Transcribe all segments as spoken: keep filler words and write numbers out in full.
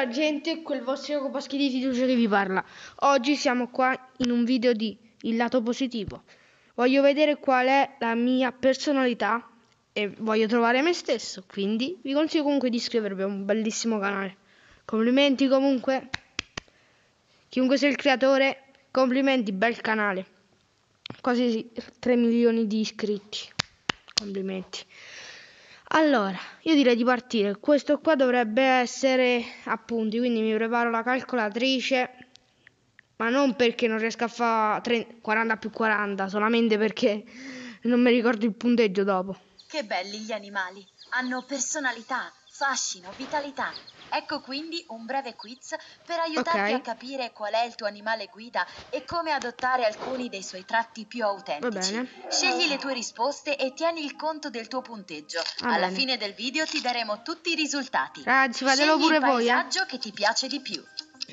Buonasera gente, quel vostro Copaschi di fiducia che vi parla. Oggi siamo qua in un video di il lato positivo. Voglio vedere qual è la mia personalità e voglio trovare me stesso, quindi vi consiglio comunque di iscrivervi a un bellissimo canale. Complimenti comunque, chiunque sia il creatore, complimenti, bel canale. Quasi tre milioni di iscritti, complimenti. Allora, io direi di partire. Questo qua dovrebbe essere appunti, quindi mi preparo la calcolatrice, ma non perché non riesco a fare quaranta più quaranta, solamente perché non mi ricordo il punteggio dopo. Che belli gli animali, hanno personalità, fascino, vitalità. Ecco quindi un breve quiz per aiutarti Okay. a capire qual è il tuo animale guida e come adottare alcuni dei suoi tratti più Va autentici. bene. Scegli le tue risposte e tieni il conto del tuo punteggio. Va Alla bene. fine del video ti daremo tutti i risultati. Ragazzi, fatelo Scegli pure il voi, eh. paesaggio che ti piace di più.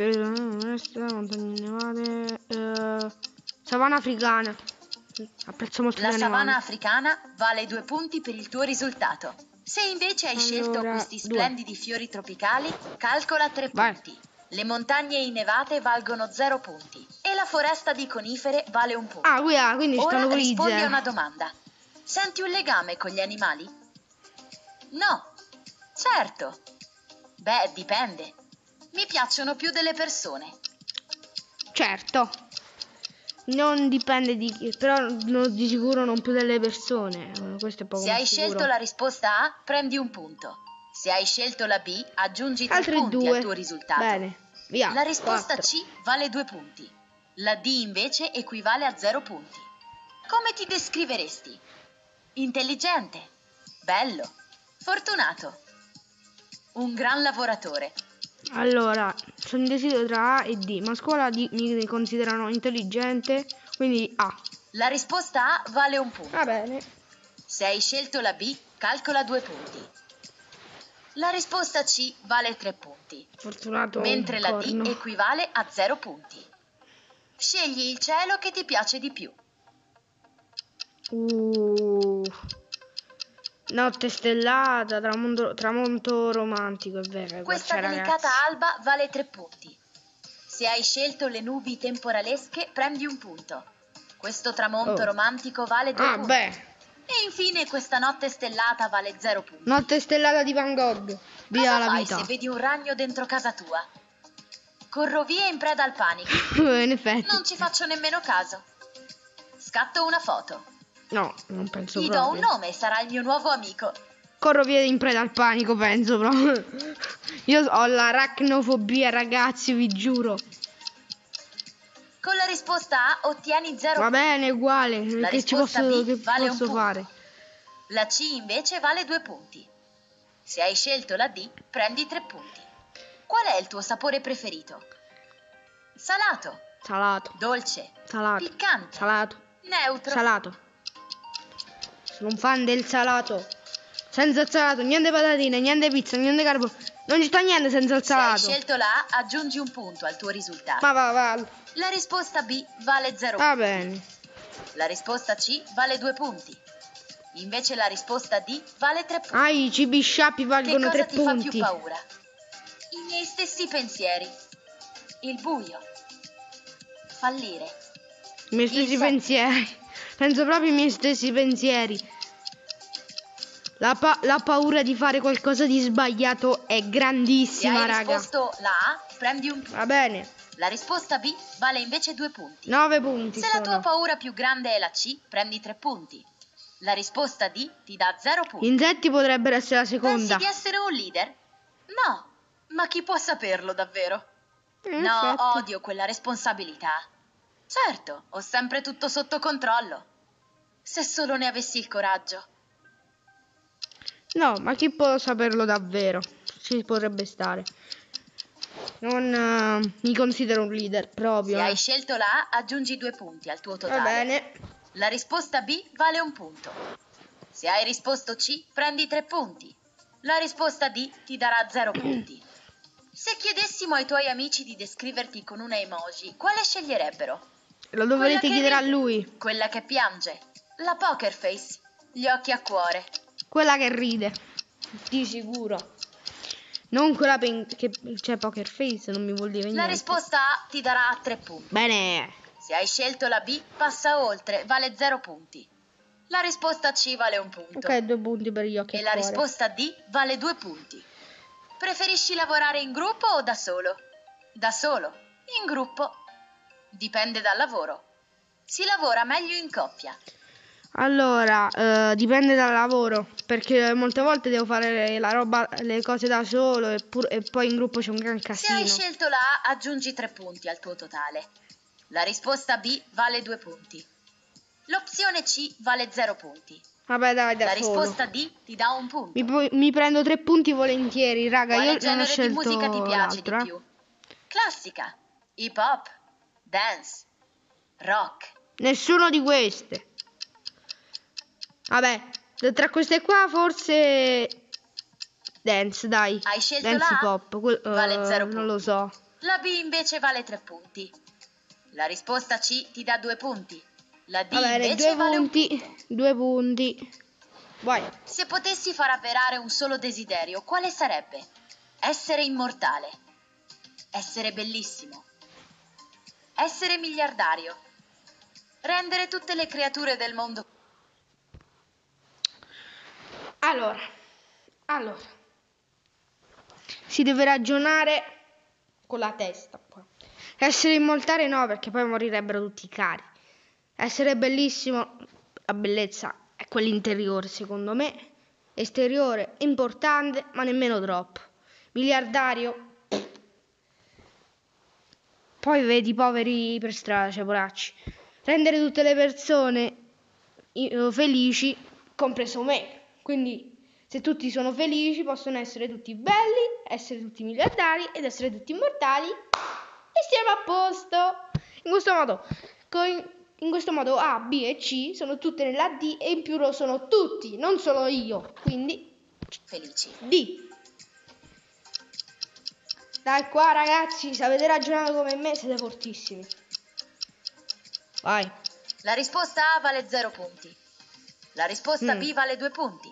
Montagne nevate, eh, savana africana. Apprezzo molto La gli savana animali. africana vale due punti per il tuo risultato. Se invece hai scelto Allora, questi due. splendidi fiori tropicali, calcola tre Vai. punti. Le montagne innevate valgono zero punti e la foresta di conifere vale un punto. Ah, qui, ah, quindi Ora stanno con i rispondi a zero. una domanda. Senti un legame con gli animali? No. Certo. Beh, dipende. Mi piacciono più delle persone. Certo. Non dipende di chi, però no, di sicuro non più delle persone. eh, Questo è poco Se ma hai sicuro. scelto la risposta A, prendi un punto. Se hai scelto la B, aggiungi tre Altri punti due. al tuo risultato. Bene, via. La risposta quattro. C vale due punti. La D invece equivale a zero punti. Come ti descriveresti? Intelligente, bello, fortunato, un gran lavoratore. Allora, sono indeciso tra A e D, ma a scuola D mi considerano intelligente, quindi A. La risposta A vale un punto. Va bene. Se hai scelto la B, calcola due punti. La risposta C vale tre punti, Fortunato mentre un la corno. D equivale a zero punti. Scegli il cielo che ti piace di più. Uh, notte stellata, tramonto, tramonto romantico, è vero. Questa guarda, delicata ragazzi. alba vale tre punti. Se hai scelto le nubi temporalesche, prendi un punto. Questo tramonto Oh. romantico vale due Ah, punti. beh. E infine questa notte stellata vale zero punti. Notte stellata di Van Gogh. Via Cosa la fai vita. se vedi un ragno dentro casa tua? Corro via in preda al panico. In effetti. Non ci faccio nemmeno caso. Scatto una foto. No, non penso Gli do proprio. un nome, sarà il mio nuovo amico. Corro via in preda al panico, penso proprio. Io ho l'aracnofobia, ragazzi, vi giuro. Con la risposta A ottieni zero Va punti. bene, uguale. La Che ci risposta posso, B che vale un posso punto. fare? La C invece vale due punti. Se hai scelto la D, prendi tre punti. Qual è il tuo sapore preferito? Salato, Salato. dolce, Salato. piccante, Salato. neutro. Salato. Sono un fan del salato. Senza il salato, niente patatine, niente pizza, niente carbo. Non ci sta niente senza il Se hai salato. scelto la A, aggiungi un punto al tuo risultato. Ma va, va. La risposta B vale zero Va punti. bene. La risposta C vale due punti. Invece la risposta D vale tre punti. Ah, i cibi sciappi Che valgono cosa tre ti fa punti. più paura? I miei stessi pensieri. Il buio. Fallire. I miei stessi Il sesso. pensieri. Penso proprio ai miei stessi pensieri. La, pa- la paura di fare qualcosa di sbagliato è Se grandissima, hai raga. risposto la A, prendi un punto. Va bene. La risposta B vale invece due punti. nove punti Se la tua sono. paura più grande è la C, prendi tre punti. La risposta D ti dà zero punti. Insetti potrebbero essere la seconda. Pensi di essere un leader? No, ma chi può saperlo davvero? In No, effetti. odio quella responsabilità. Certo, ho sempre tutto sotto controllo. Se solo ne avessi il coraggio. No, ma chi può saperlo davvero? Ci potrebbe stare. Non eh, mi considero un leader proprio. Se eh. hai scelto la A, aggiungi due punti al tuo totale. Va bene. La risposta B vale un punto. Se hai risposto C, prendi tre punti. La risposta D ti darà zero punti. Se chiedessimo ai tuoi amici di descriverti con una emoji, quale sceglierebbero? Lo dovrete Quella che chiedere a ride, lui. Quella che piange, la poker face, gli occhi a cuore. Quella che ride. Di sicuro. Non quella pen- che c'è Poker Face, non mi vuol dire niente. La risposta A ti darà tre punti. Bene. Se hai scelto la B, passa oltre, vale zero punti. La risposta C vale un punto. Ok, due punti per gli occhi E e la cuore. risposta D vale due punti. Preferisci lavorare in gruppo o da solo? Da solo. In gruppo. Dipende dal lavoro. Si lavora meglio in coppia. Allora, eh, dipende dal lavoro, perché molte volte devo fare la roba, le cose da solo e, pur- e poi in gruppo c'è un gran Se hai casino. scelto la A, aggiungi tre punti al tuo totale. La risposta B vale due punti. L'opzione C vale zero punti. Vabbè, dai, da La solo. risposta D ti dà un punto. Mi, pu- mi prendo tre punti volentieri, raga. Quale Io non ho genere di scelto musica ti piace di l'altro, eh. più? Classica, hip hop, dance, rock. Nessuno di queste. Vabbè, tra queste qua forse dance, dai. Hai scelto Dance la hip A? hop, que- Vale eh, zero non lo punti. so. La B invece vale tre punti. La risposta C ti dà due punti. La D Va bene, invece due vale un punti, punto. due punti. Vai. Se potessi far avverare un solo desiderio, quale sarebbe? Essere immortale. Essere bellissimo. Essere miliardario. Rendere tutte le creature del mondo. Allora, allora, si deve ragionare con la testa. Poi. Essere immortale no, perché poi morirebbero tutti i cari. Essere bellissimo, la bellezza è quella interiore, secondo me. Esteriore, importante, ma nemmeno troppo. Miliardario. Poi vedi i poveri per strada, cioè poracci. Rendere tutte le persone eh, felici, compreso me. Quindi se tutti sono felici possono essere tutti belli, essere tutti miliardari ed essere tutti immortali e stiamo a posto. In questo modo, con, in questo modo A, B e C sono tutte nella D e in più lo sono tutti, non solo io. Quindi Felici. D. Dai qua ragazzi, se avete ragionato come me siete fortissimi. Vai. La risposta A vale zero punti. La risposta Mm. B vale due punti.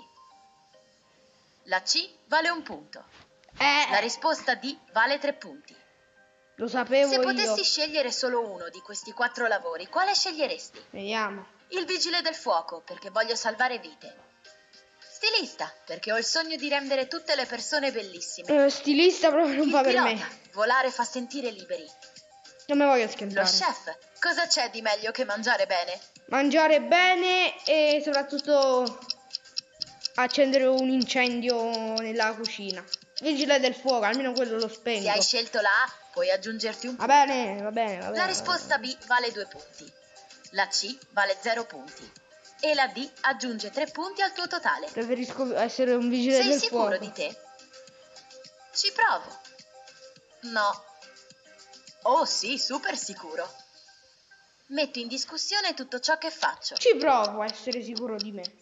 La C vale un punto. Eh, La risposta D vale tre punti. lo sapevo Se io. potessi scegliere solo uno di questi quattro lavori, quale sceglieresti? Vediamo. Il vigile del fuoco, perché voglio salvare vite. Stilista, perché ho il sogno di rendere tutte le persone bellissime. Eh, stilista proprio non Il fa per pilota, me. volare fa sentire liberi. Non mi voglio Lo schiantare. chef, cosa c'è di meglio che mangiare bene? Mangiare bene e soprattutto accendere un incendio nella cucina. Vigile del fuoco, almeno quello lo Se spengo. hai scelto la A, puoi aggiungerti un Va punto. bene, va bene, va bene. La risposta B vale due punti. La C vale zero punti. E la D aggiunge tre punti al tuo totale. Preferisco essere un vigile Sei del sicuro fuoco. di te? Ci provo. No. Oh sì, super sicuro. Metto in discussione tutto ciò che faccio. Ci provo a essere sicuro di me.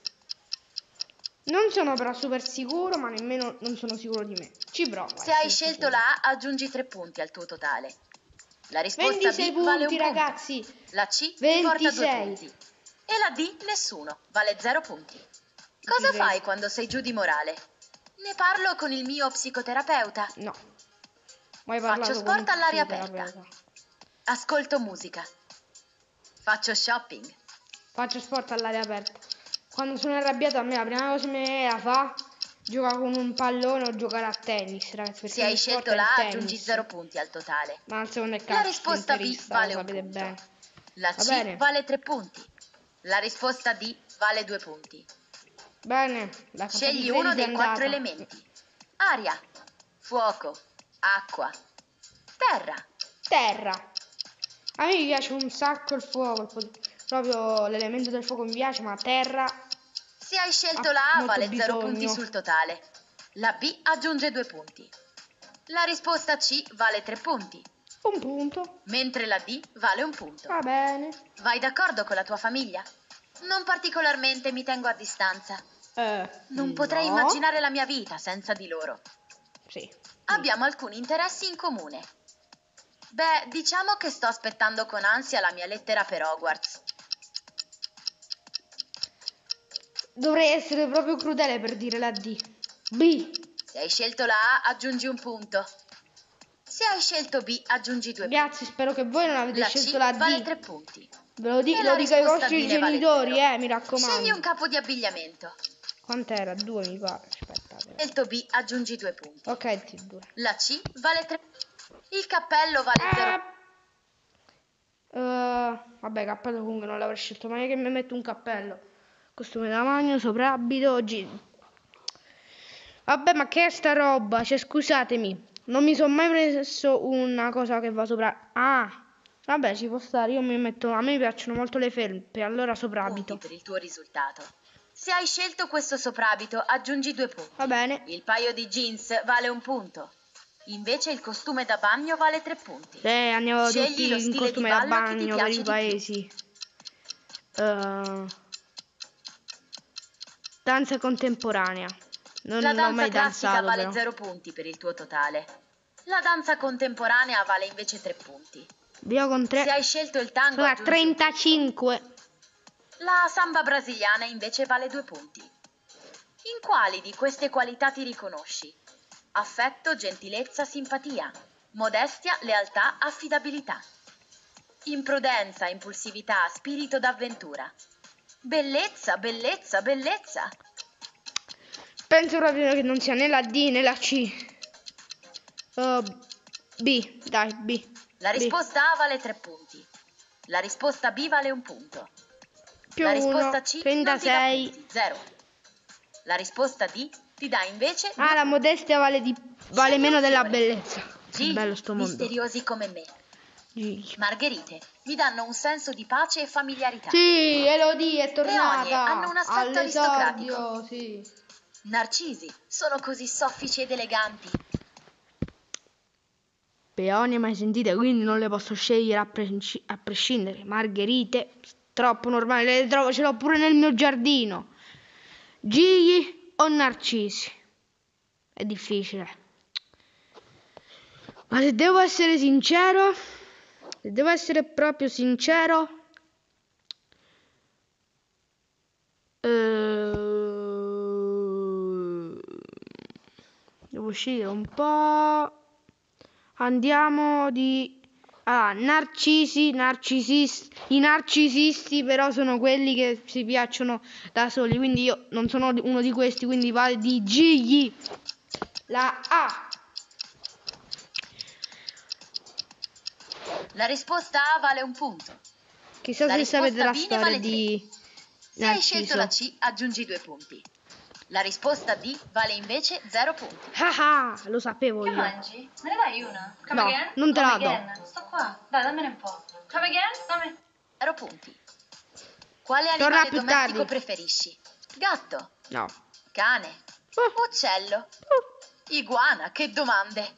Non sono però super sicuro, ma nemmeno non sono sicuro di me. Ci provo. a Se hai essere scelto sicuro. la A, aggiungi tre punti al tuo totale. La risposta ventisei B punti, vale un punto. ragazzi. La C ti porta due ventisei. punti. E la D nessuno, vale zero punti. Cosa Direi. fai quando sei giù di morale? Ne parlo con il mio psicoterapeuta. No. Mai Faccio parlato sport con un all'aria psicoterapeuta. aperta. Ascolto musica. Faccio shopping. Faccio sport all'aria aperta. Quando sono arrabbiato a me la prima cosa che mi viene da fa giocare con un pallone o giocare a tennis, ragazzi. Perché Se il hai mio sport scelto è il la A, tennis. aggiungi zero punti al totale. Ma il secondo è La calcio, risposta B interista, vale lo un sapete punto. bene. La Va C bene. vale tre punti. La risposta D vale due punti. Bene, la Scegli capacità uno di dei quattro andata. elementi. Aria, fuoco, acqua, terra. Terra. A me mi piace un sacco il fuoco, il po- proprio l'elemento del fuoco mi piace, ma terra Se hai scelto ha la A molto vale zero bisogno. punti sul totale. La B aggiunge due punti. La risposta C vale tre punti, Un punto. mentre la D vale un punto. Va bene. Vai d'accordo con la tua famiglia? Non particolarmente, mi tengo a distanza. Eh, Non potrei no. immaginare la mia vita senza di loro. Sì. Abbiamo alcuni interessi in comune. Beh, diciamo che sto aspettando con ansia la mia lettera per Hogwarts. Dovrei essere proprio crudele per dire la D. B. Se hai scelto la A, aggiungi un punto. Se hai scelto B, aggiungi due punti. Ragazzi, spero che voi non avete La scelto C la D. vale tre punti. Ve lo, di- E lo la dico ai risposta vostri D ne vale genitori, zero. eh, mi raccomando. Scegli un capo di abbigliamento. Quant'era? Due mi pare. Aspettate. Se hai scelto B, aggiungi due punti. Ok, sì, due. La C vale tre punti. Il cappello vale zero. Ah, uh, vabbè, cappello comunque non l'avrei scelto, ma è che mi metto un cappello. Costume da bagno, soprabito, oggi. Vabbè, ma che è sta roba? Cioè, scusatemi, non mi sono mai preso una cosa che va sopra. Ah, vabbè, ci può stare. Io mi metto. A me piacciono molto le felpe, allora soprabito. Punti per il tuo risultato. Se hai scelto questo soprabito, aggiungi due punti. Va bene. Il paio di jeans vale un punto. Invece il costume da bagno vale tre punti. Eh, andiamo Scegli tutti lo in stile costume di da ballo che ti bagno per piace i di più. paesi. Uh, danza contemporanea. Non La l'ho danza mai classica danzato, vale però. zero punti per il tuo totale. La danza contemporanea vale invece tre punti. Io con tre. Se hai scelto il tango, Sono a aggiungi un punto. trentacinque. La samba brasiliana invece vale due punti. In quali di queste qualità ti riconosci? Affetto, gentilezza, simpatia. Modestia, lealtà, affidabilità. Imprudenza, impulsività, spirito d'avventura. Bellezza, bellezza, bellezza. Penso proprio che non sia né la D né la C. Uh, B, dai, B. La B. risposta A vale tre punti. La risposta B vale un punto. Più La risposta uno, C trentasei. non ti dà punti, zero. La risposta D ti dà invece Ah, la modestia vale, di, vale Scegli meno un della fiore. bellezza. Che Gigli, bello sto mondo. misteriosi come me. Gigli. Margherite mi danno un senso di pace e familiarità. Sì, Elodie è tornata. Peonie hanno un aspetto All'esordio, aristocratico. sì. Narcisi sono così soffici ed eleganti. Peonie mai sentite, quindi non le posso scegliere a, presci- a prescindere. Margherite, troppo normale, le trovo, ce l'ho pure nel mio giardino. Gigli o narcisi? È difficile. Ma se devo essere sincero, se devo essere proprio sincero, eh, devo scegliere un po'. Andiamo di ah, narcisi, narcisisti. I narcisisti però sono quelli che si piacciono da soli, quindi io non sono uno di questi, quindi vale di Gigli. La A. La risposta A vale un punto. Chissà La se sapete la risposta B ne storia vale di Se hai scelto Narciso. la C, aggiungi due punti. La risposta D vale invece zero punti. Ah ah, lo sapevo Che io. mangi? Me ne dai una? Come No, again? non te Come la do. again? Sto qua. Dai, dammene un po'. Come again? Dammi. zero punti. Quale Torna animale più domestico tardi. preferisci? Gatto, No. cane, Oh, uccello, oh. iguana, che domande.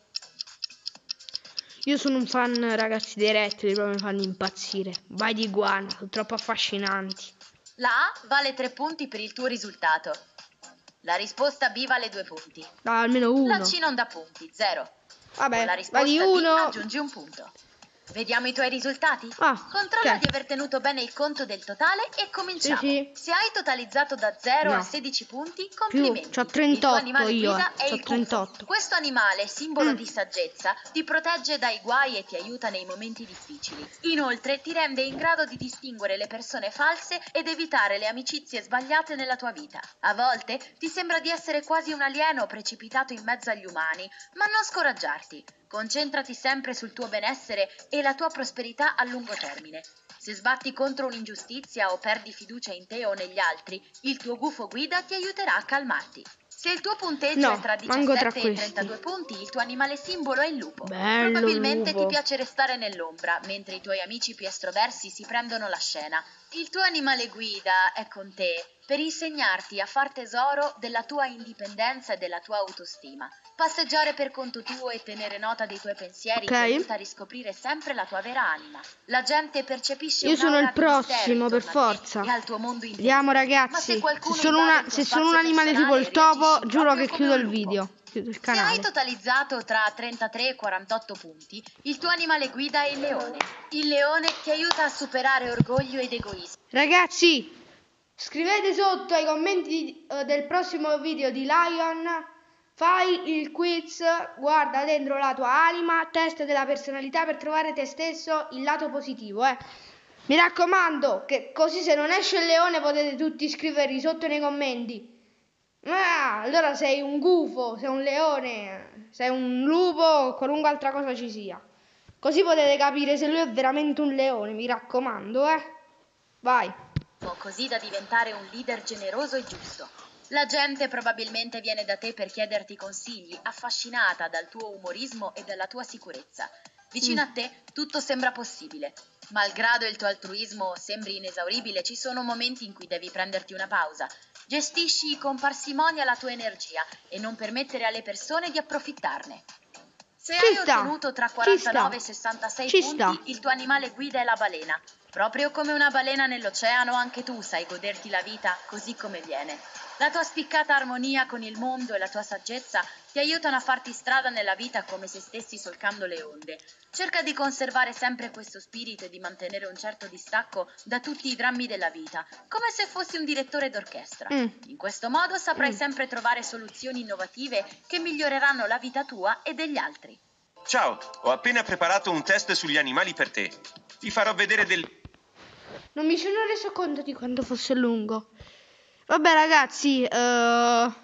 Io sono un fan, ragazzi, dei rettili, proprio mi fanno impazzire. Vai di iguana, sono troppo affascinanti. La A vale tre punti per il tuo risultato. La risposta B vale due punti. No, almeno La uno. C non dà punti, zero. Vabbè, Con la vai risposta di D uno. aggiungi un punto. Vediamo i tuoi risultati? Ah, Controlla ok. di aver tenuto bene il conto del totale e cominciamo. Sì, sì. Se hai totalizzato da zero No. a sedici punti, complimenti. C'ho Il trentotto tuo animale io, guida eh. è C'ho il gufo. trentotto. Questo animale, simbolo Mm. di saggezza, ti protegge dai guai e ti aiuta nei momenti difficili. Inoltre ti rende in grado di distinguere le persone false ed evitare le amicizie sbagliate nella tua vita. A volte ti sembra di essere quasi un alieno precipitato in mezzo agli umani, ma non scoraggiarti. Concentrati sempre sul tuo benessere e la tua prosperità a lungo termine. Se sbatti contro un'ingiustizia o perdi fiducia in te o negli altri, il tuo gufo guida ti aiuterà a calmarti. Se il tuo punteggio No, è tra manco tra diciassette e questi. trentadue punti, il tuo animale simbolo è il lupo. Bello Probabilmente lupo. ti piace restare nell'ombra, mentre i tuoi amici più estroversi si prendono la scena. Il tuo animale guida è con te per insegnarti a far tesoro della tua indipendenza e della tua autostima. Passeggiare per conto tuo e tenere nota dei tuoi pensieri Ok. ti aiuta a riscoprire sempre la tua vera anima. La gente percepisce Io sono un'aura il di mistero prossimo, per intorno a te forza. e al tuo mondo interiore. Vediamo, Ma ragazzi. se qualcuno Se sono, invade una, il tuo se sono un spazio animale tipo il personale, topo, reagisci giuro che proprio come chiudo un il lupo. video. Chiudo il Se hai canale. totalizzato tra trentatré e quarantotto punti, il tuo animale guida è il leone. Il leone ti aiuta a superare orgoglio ed egoismo. Ragazzi, scrivete sotto ai commenti eh, del prossimo video di Lion. fai il quiz, guarda dentro la tua anima, test della personalità per trovare te stesso il lato positivo, eh. Mi raccomando, che così se non esce il leone potete tutti scriverli sotto nei commenti. Ah, allora sei un gufo, sei un leone, sei un lupo, qualunque altra cosa ci sia. Così potete capire se lui è veramente un leone, mi raccomando, eh. Vai. Così da diventare un leader generoso e giusto. La gente probabilmente viene da te per chiederti consigli, affascinata dal tuo umorismo e dalla tua sicurezza. Vicino Mm. a te tutto sembra possibile. Malgrado il tuo altruismo sembri inesauribile, ci sono momenti in cui devi prenderti una pausa. Gestisci con parsimonia la tua energia e non permettere alle persone di approfittarne. Se Ci hai sta, ottenuto tra ci quarantanove e sta, sessantasei ci punti, sta. il tuo animale guida è la balena. Proprio come una balena nell'oceano, anche tu sai goderti la vita così come viene. La tua spiccata armonia con il mondo e la tua saggezza ti aiutano a farti strada nella vita come se stessi solcando le onde. Cerca di conservare sempre questo spirito e di mantenere un certo distacco da tutti i drammi della vita, come se fossi un direttore d'orchestra. Mm. In questo modo saprai Mm. sempre trovare soluzioni innovative che miglioreranno la vita tua e degli altri. Ciao, ho appena preparato un test sugli animali per te. Ti farò vedere del... Non mi sono reso conto di quanto fosse lungo. Vabbè ragazzi, eh,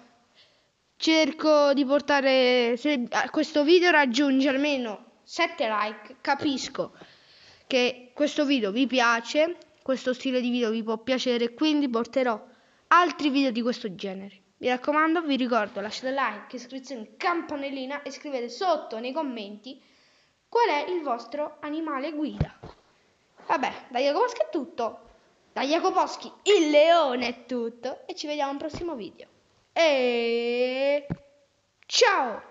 cerco di portare, se a questo video raggiunge almeno sette like, capisco che questo video vi piace, questo stile di video vi può piacere, quindi porterò altri video di questo genere. Mi raccomando, vi ricordo, lasciate like, iscrizione, campanellina e scrivete sotto nei commenti qual è il vostro animale guida. Vabbè, da Jacoboschi è tutto. Da Jacoboschi il leone è tutto. E ci vediamo al prossimo video. E ciao!